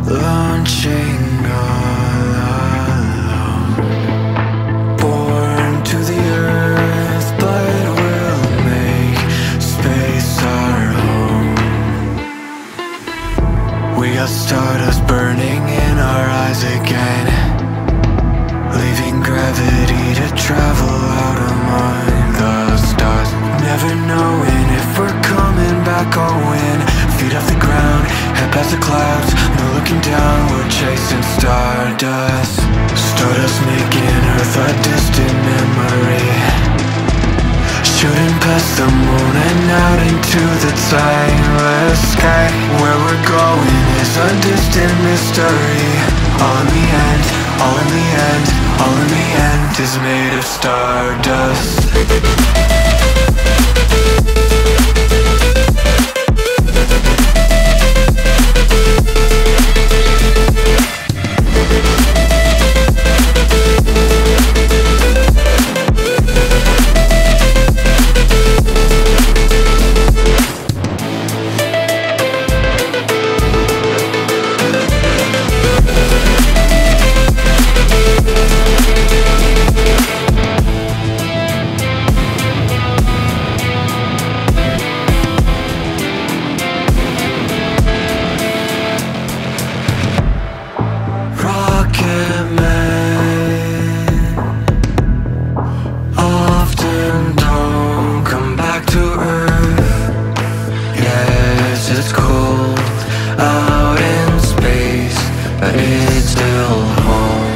launching all alone. Born to the earth, but we'll make space our home. We got stardust burning in our eyes again, leaving gravity to travel out among the stars. Never knowing if we're coming back or when. Feet off the ground, head past the clouds, no looking down, we're chasing stardust. Stardust making Earth a distant memory, shooting past the moon and out into the timeless sky. Where we're going is a distant mystery. All in the end, all in the end, all in the end is made of stardust. It's cold out in space, but it's still home.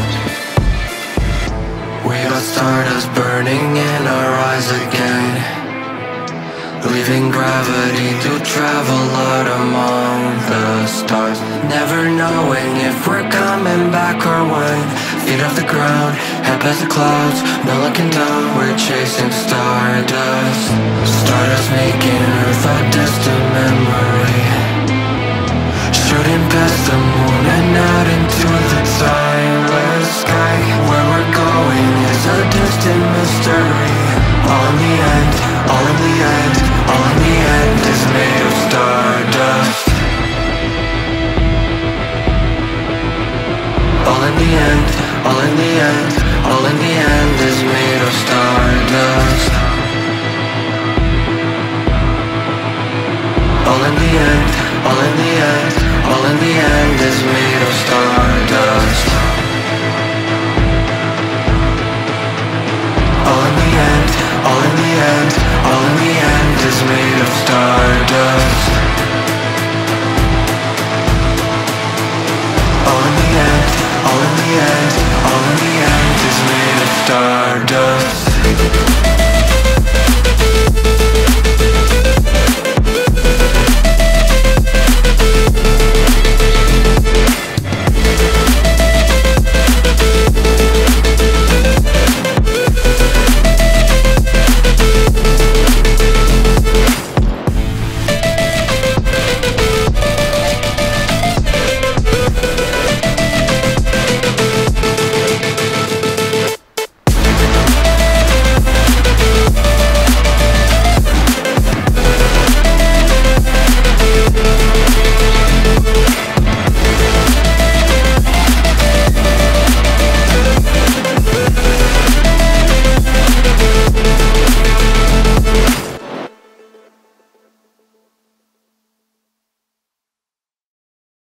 We got stardust burning in our eyes again, leaving gravity to travel out among the stars. Never knowing if we're coming back or when. Feet off the ground, head past the clouds, no looking down, we're chasing stardust. Stardust making Earth a distant memory, shooting past the moon and out into the timeless sky. Where we're going is a distant mystery. All in the end, all in the end, all in the end is made of stardust. All in the end, all in the end, all in the end is made of stardust. All in the end, all in the end, all in the